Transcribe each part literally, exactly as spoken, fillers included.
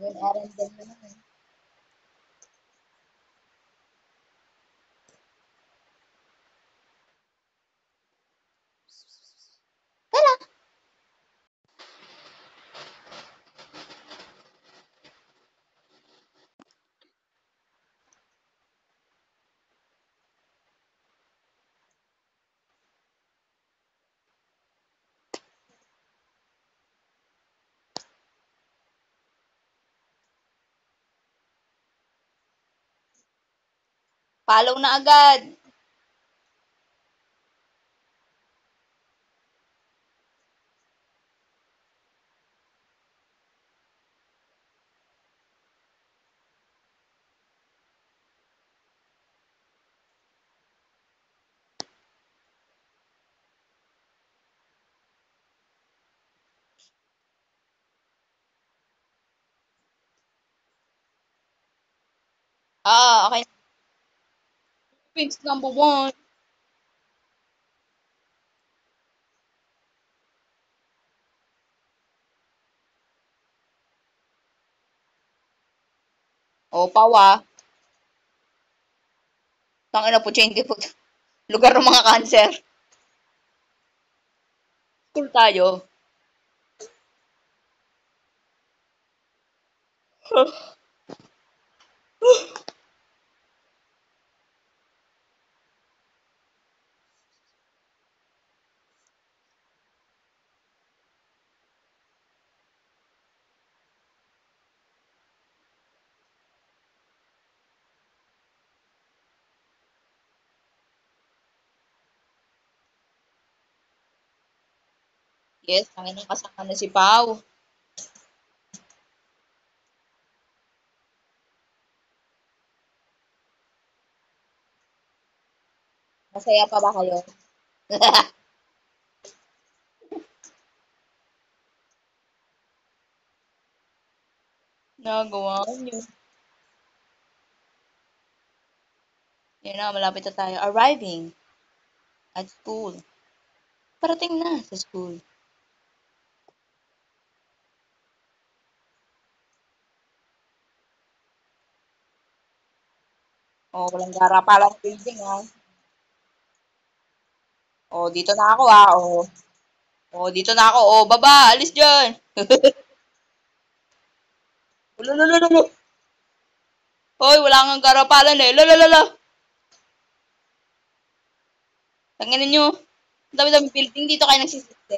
Yun, Arendelle na naman. Tara! Follow na agad. Ah, okay. Philippines number one. O, pawa. Tangina po, twenty po. Lugar ng mga cancer. School tayo. Yes, tangina kasama na si Pau. Masaya pa ba kayo? Nagawa niyo. Yan na, malapit na tayo. Arriving at school. Parating na sa school. Oh, walang gara pa lang building, ha. Oh, dito na ako, ha. Oh. Oh, dito na ako. Oh, baba, alis diyan. Lulululu. Hoy, wala kang garapalan eh. Lalalala. Tanginin nyo. Dami-dami building dito kayo nagsisiste.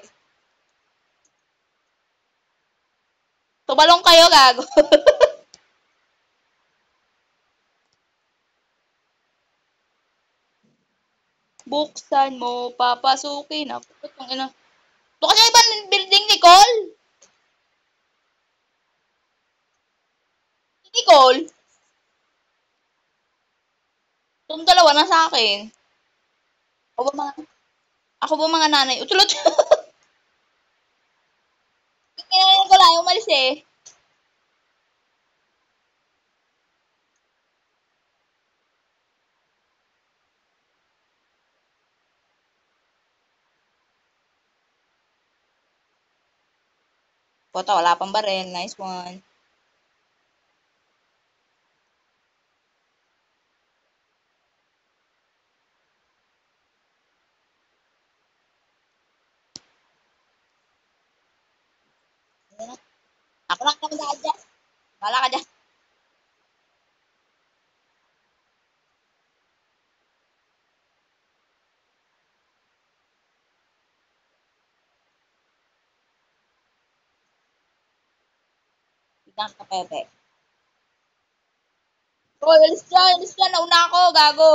Tumalong kayo, gago. Buksan mo, papasukin ako. Itong ina. Ito kasi ibang building, Nicole. Nicole. Itong dalawa na sa akin. Ako ba mga, ako ba mga nanay? Utulot. Kinain ko lang, umalis eh. Pota, wala pang barel. Nice one. Ako lang naman dyan. Wala ka dyan. Tignan ka, Pepe. Oy, alis dyan, alis dyan. Nauna ako, gago.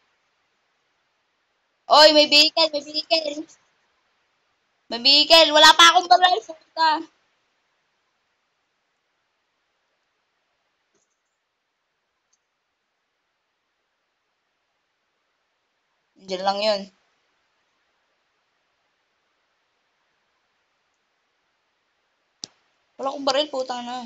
Oy, may vehicle, may vehicle. May vehicle. Wala pa akong baril. Puta. Diyan lang yun. Wala akong baril, putang na.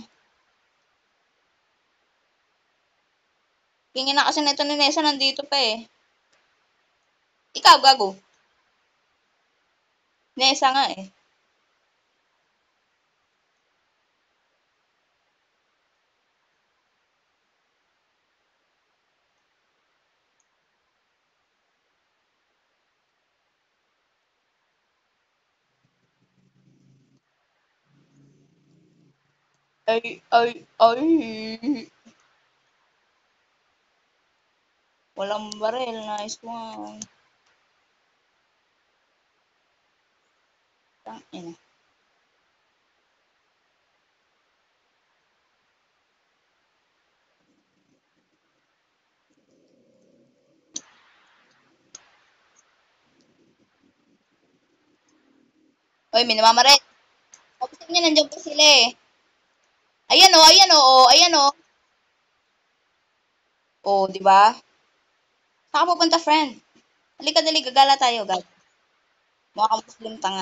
Kingin na kasi nito ni Nessa, nandito pa eh. Ikaw, gago. Nessa nga eh. Ay, ay, ay. Walang baril. Nice one. Tangina. Uy, may namamaret. Tapos niya, nandiyan pa sila eh. Ayan o, ayan o, oh, ayan o. O, oh, di ba? Saan ka pupunta, friend? Halika, dali, gagala tayo, gag. Mukha kang Muslim tanga.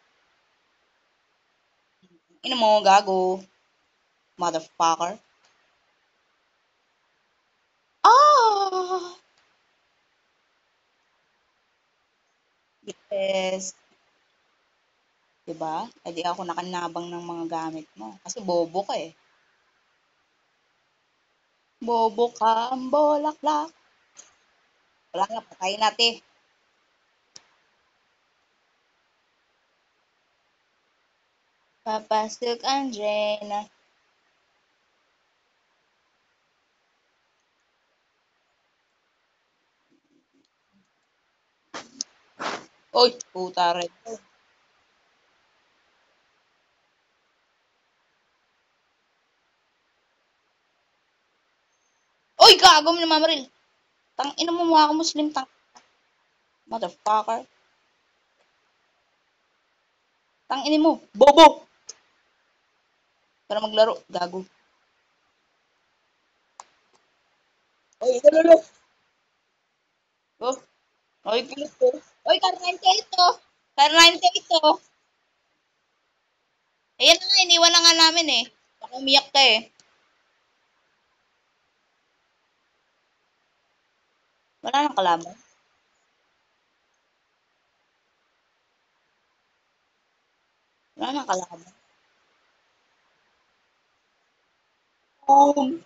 Ino mo, gago. Motherfucker. Ah! Yes. Diba? E di ako nakanabang ng mga gamit mo. Kasi bobo ka eh. Bobo ka, ang bolaklak. Wala nga, patayin natin. Papasok ang Drena. Uy, puta rin. Uy, gago mo naman, Maril. Tang ina mo, mukha ka Muslim, tang motherfucker. Tang ina mo, bobo. Para maglaro, gago. Uy, lalo. Oh, uy, kilit ko. Uy, karnente ito. Karnente ito. Ayan na nga, iniwan na nga namin eh. Baka umiyak ka eh. Wala nang kalaban. Wala nang kalaban. Um,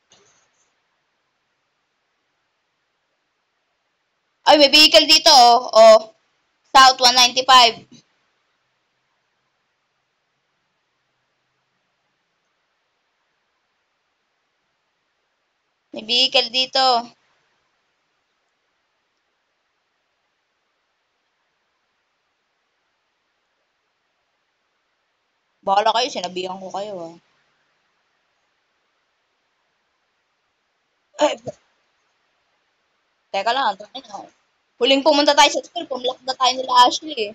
Ay, may vehicle dito oh. Oh, South one ninety-five. May vehicle dito. Bahala kayo, sinabihan ko kayo ah. Ay, teka lang, tangin na. Huling pumunta tayo sa school, pumlock na tayo nila Ashley eh.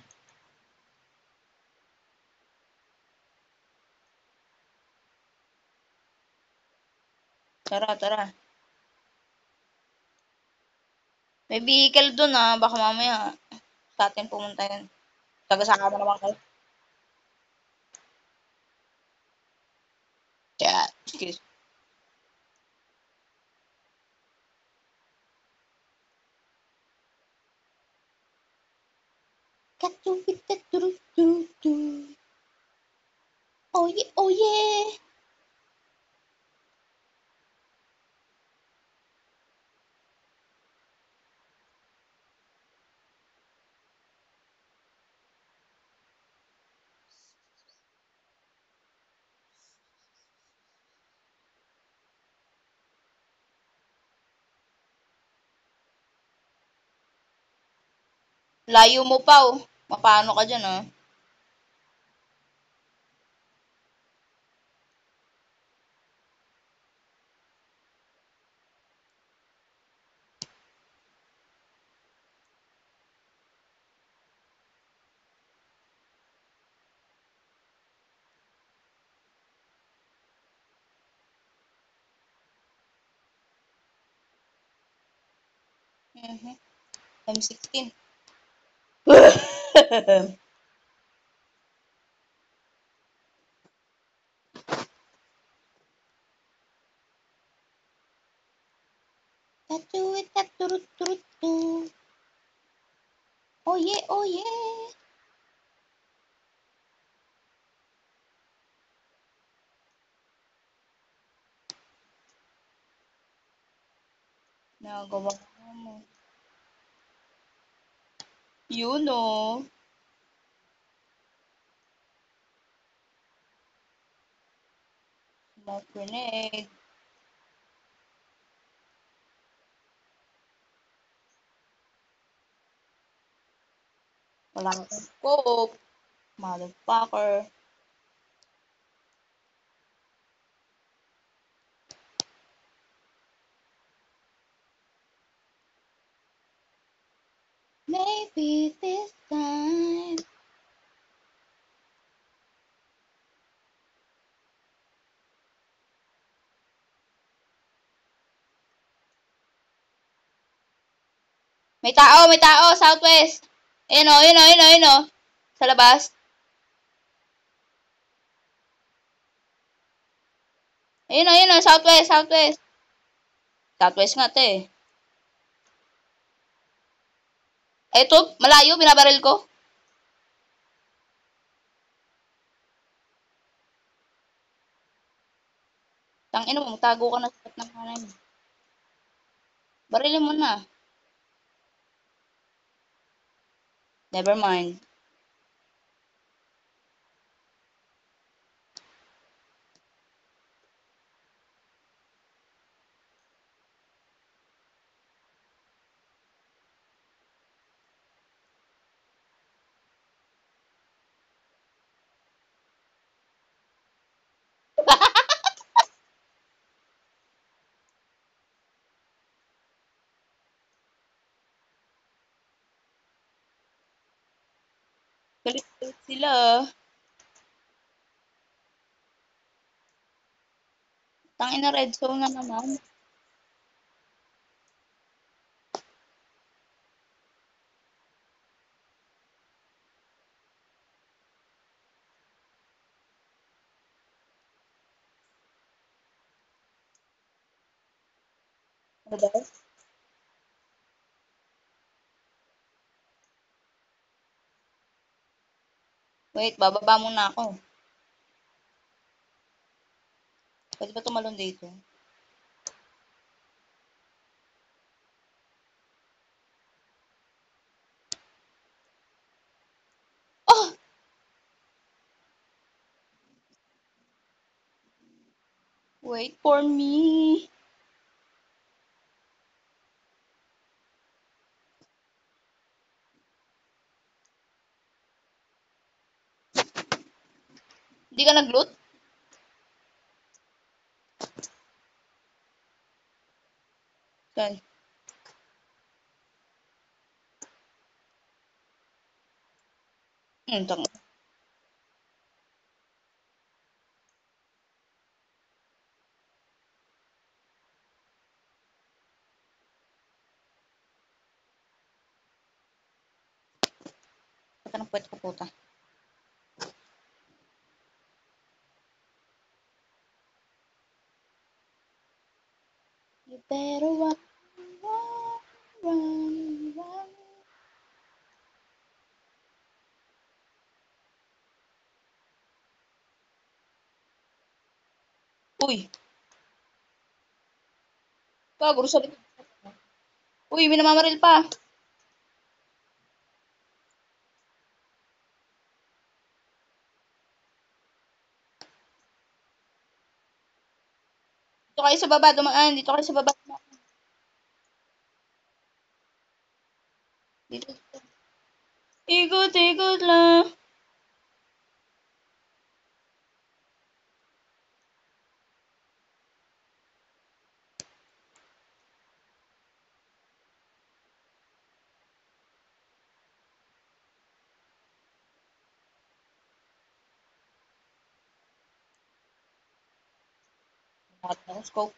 Tara, tara. May vehicle dun ah, baka mamaya sa atin pumunta yan. Taga-saka mo naman kayo. Chat. Excuse. Katuwit at turu-turu-tu. Oh yeah, oh yeah. Layo mo pa oh. Mapano ka dyan ah. Mhm. M sixteen. Katuwit at turu-turu-tu. Oh yeah, oh yeah. Nagawa mo. You know. Smoke grenade. Wala akong scope. Motherfucker. Maybe this time. May tao, may tao, southwest. Ayun o, ayun o, ayun o, ayun o. Sa labas. Ayun o, ayun o, southwest, southwest. Southwest nga to eh. Eto, malayo, binabaril ko. Tangina mo, tago ka na sa tapat ng kanan. Barilin mo na. Never mind. Galit-galit sila. Tangina, red zone na naman. Ano daw? Wait, bababa muna ako. Pwede ba tumalon dito? Oh! Wait for me. Hindi ka nag-loot? Saan? Hmm, tang. Ba't ka ng puwet ko, puta? You better run, run, run, run. Uy! Gago, sa likod. Uy, may namamaril pa. Dito kayo sa baba, dumaan. Dito kayo sa baba. Dito. Ikot-ikot lang. Lahat ng scope.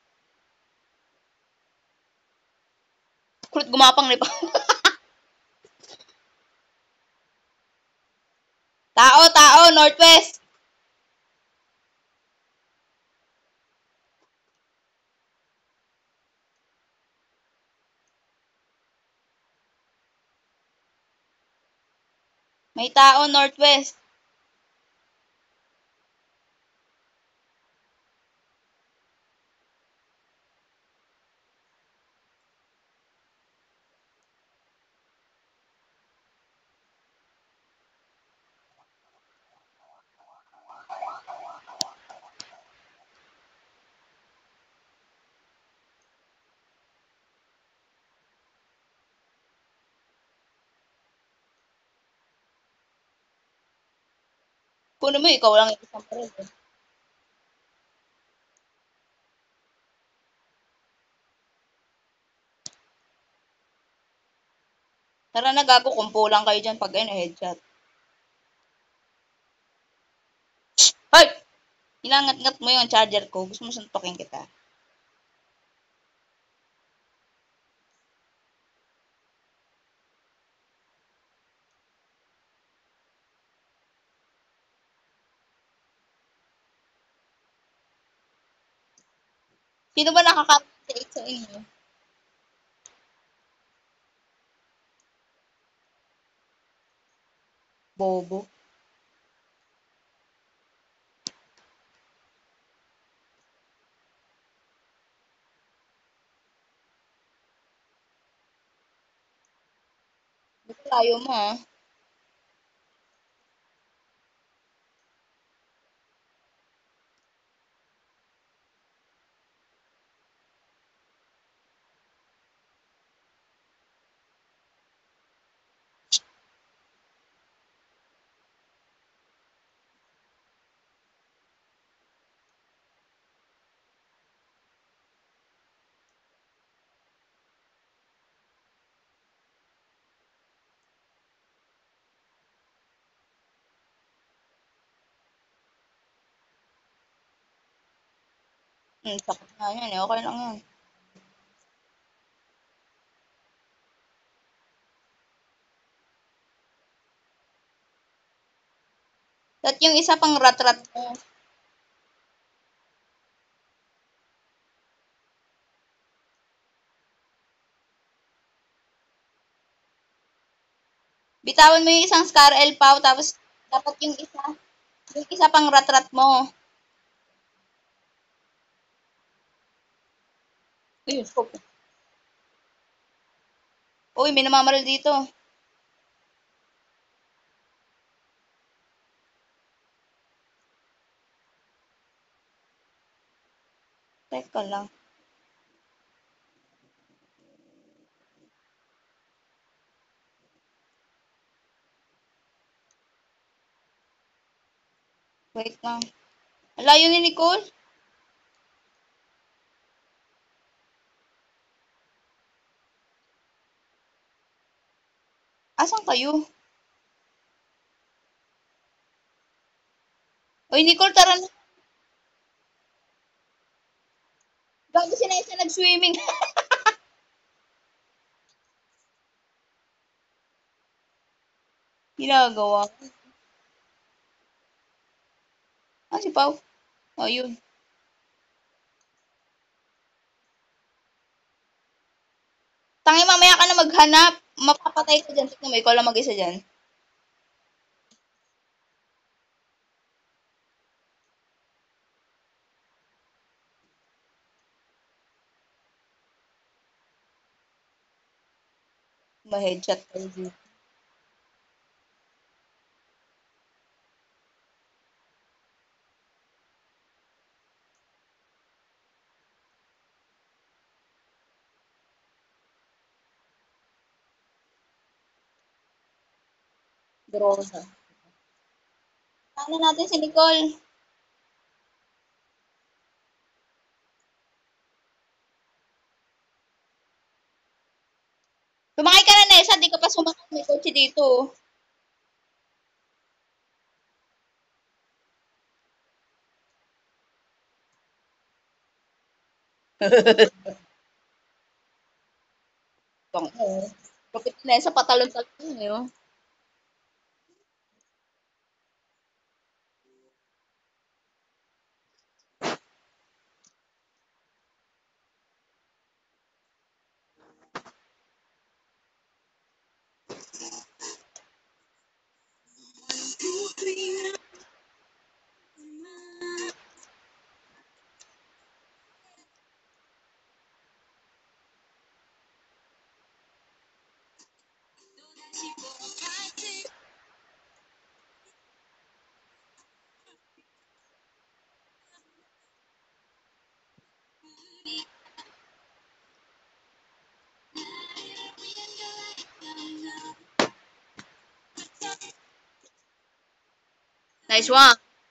Kulit gumapang ni pa. Tao, tao, northwest. May tao, northwest. Kunin mo, ikaw lang yung isang parel eh. Tara na gago, kumpo lang kayo dyan pag ano, headshot. Hoy! Inangat-ngat mo yung charger ko. Gusto mo suntukin kita. Sino ba nakaka-eight sa inyo? Bobo. Ba't layo mo ah? Hmm, sakit nga yan eh. Okay lang yan. At yung isa pang rat-rat mo. Bitawan mo yung isang Scar L Pau, tapos dapat yung isa, yung isa pang rat-rat mo. Ayun, scope. Uy, may namamaril dito. Teka lang. Wait lang. Alayo ni Nicole. Asan kayo? Uy, Nicole, tara na. Bago si Nessa nag-swimming. Ginagawa. Ah, si Pau. Ayun. Tangi, mamaya ka na maghanap. Mapapatay ka dyan. Tignan mo, ikaw lang mag-isa dyan. Ma-headshot kayo dito. Drosa. Ano natin si Nicole? Sumakay ka na, Nessa. Di ka pa sumakay. May kotse dito. Tang eh. Kapit ni Nessa, patalon-talon eh. Oh. Nice one.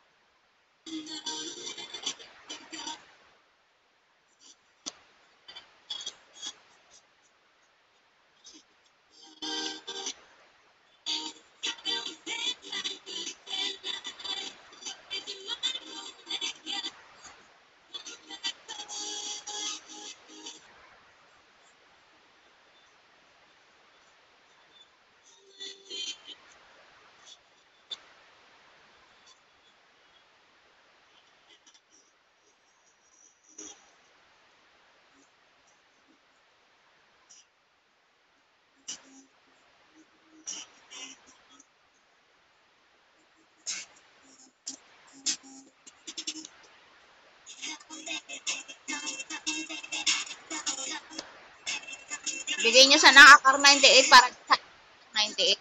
Bigay niyo sa nakakar ninety-eight para sa ninety-eight.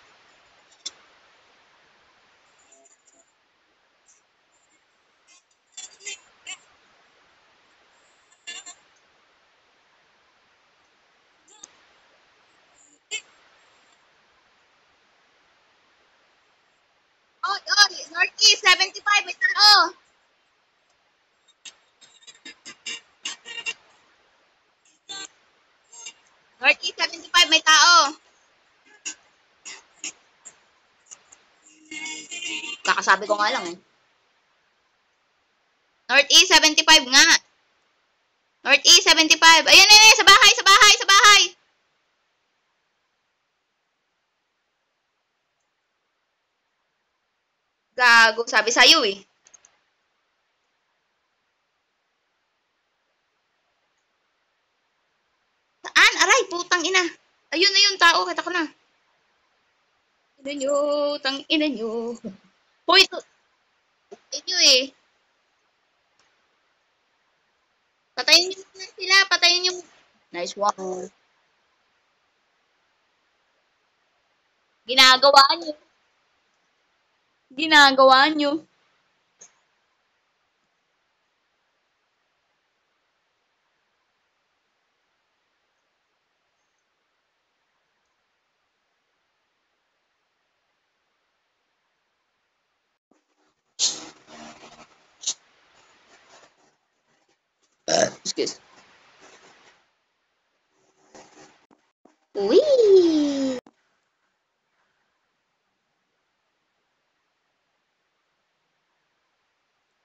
Oy, oy, Northeast, seventy-five, may tao. Northeast, seventy-five, may tao. Kakasabi ko nga lang eh. Northeast, seventy-five nga. Northeast, seventy-five. Ayan, ayan, ayan, sa bahay, sa bahay, sa bahay. Gago, sabi sa'yo eh. Saan? Aray, putang ina. Ayun na yun, tao, kita ko na. Ina nyo, tang ina nyo. Hoy, ito. Inyo eh. Patayin nyo muna sila, patayin nyo. Nice one. Ginagawa nyo. Ginagawa nyo. Excuse. Uy!